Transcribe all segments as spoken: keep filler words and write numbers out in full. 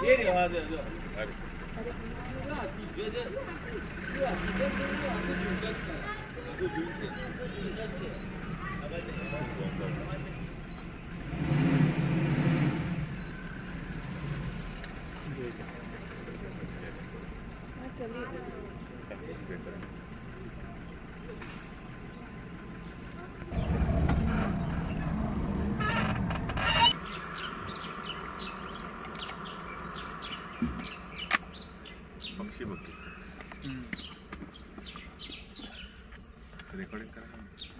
पक्षी बघ रेकॉर्डिंग करा।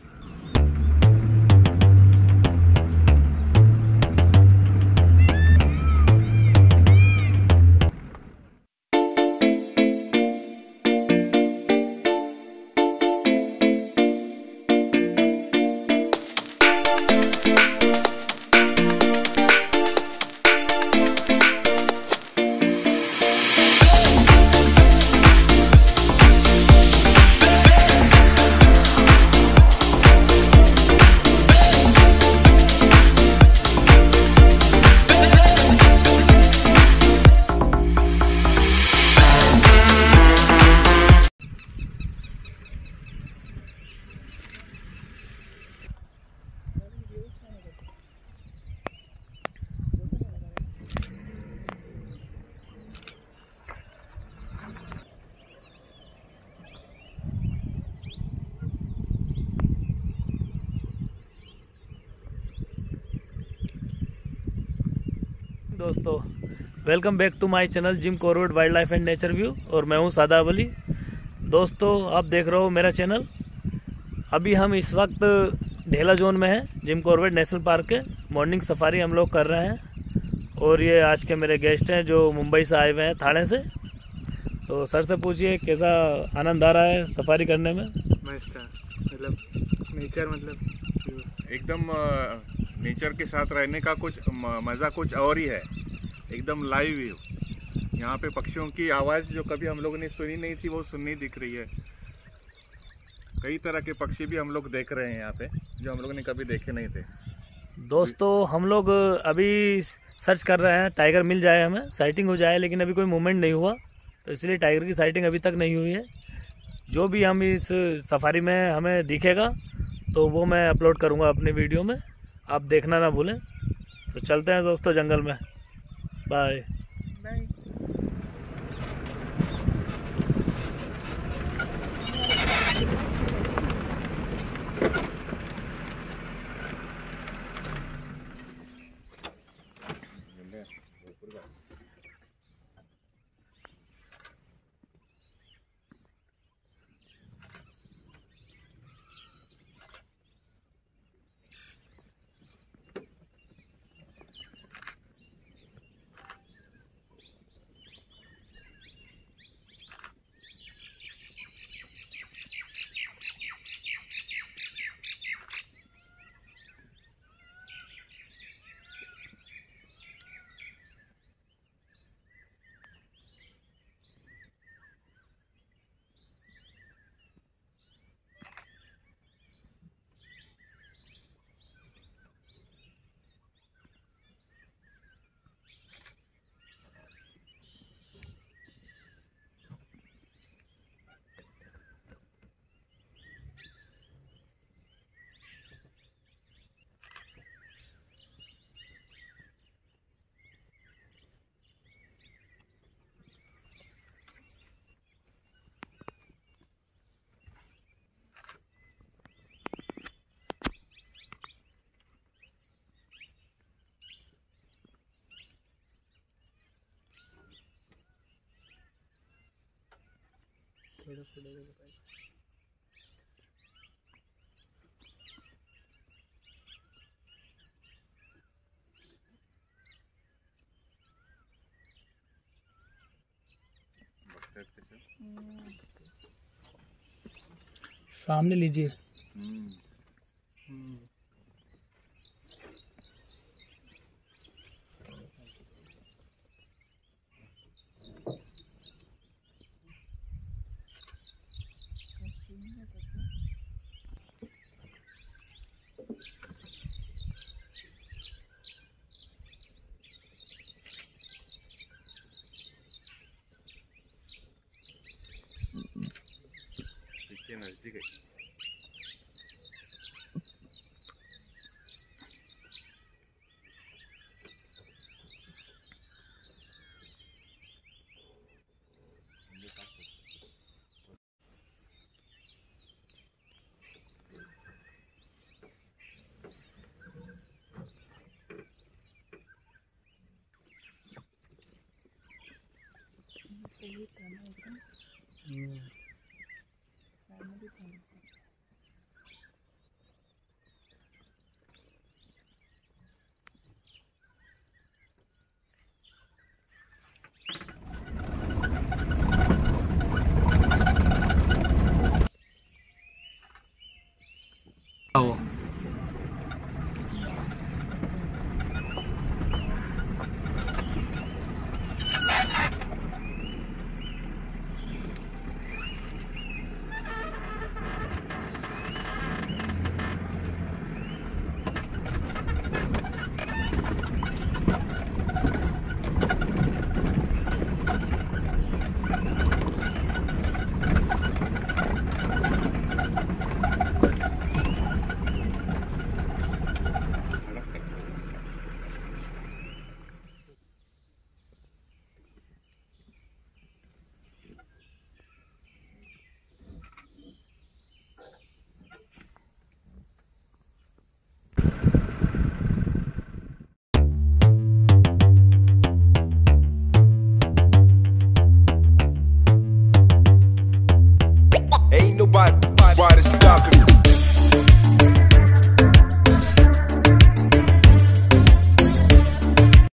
दोस्तों welcome back to my channel Jim Corbett wildlife and nature view, और मैं हूं शादाब अली। दोस्तों आप देख रहे हो मेरा चैनल। अभी हम इस वक्त ढेला जोन में हैं, जिम कॉर्बेट नेशनल पार्क के। मॉर्निंग सफारी हम लोग कर रहे हैं और ये आज के मेरे गेस्ट हैं जो मुंबई से आए हुए हैं, थाने से। तो सर से पूछिए कैसा आनंद आ रहा है सफारी करने में। मस्त है, मतलब नेचर, मतलब एकदम नेचर के साथ रहने का कुछ मज़ा कुछ और ही है। एकदम लाइव व्यू। यहाँ पे पक्षियों की आवाज़ जो कभी हम लोगों ने सुनी नहीं थी वो सुननी दिख रही है। कई तरह के पक्षी भी हम लोग देख रहे हैं यहाँ पे जो हम लोगों ने कभी देखे नहीं थे। दोस्तों हम लोग अभी सर्च कर रहे हैं टाइगर मिल जाए, हमें साइटिंग हो जाए, लेकिन अभी कोई मूवमेंट नहीं हुआ, तो इसलिए टाइगर की साइटिंग अभी तक नहीं हुई है। जो भी हम इस सफारी में हमें दिखेगा तो वो मैं अपलोड करूँगा अपने वीडियो में, आप देखना ना भूलें। तो चलते हैं दोस्तों जंगल में। Bye bye. थोड़ा थोड़ा सामने लीजिए। नजदीक है। सही करना एकदम हम्म, फैमिली करना। आओ।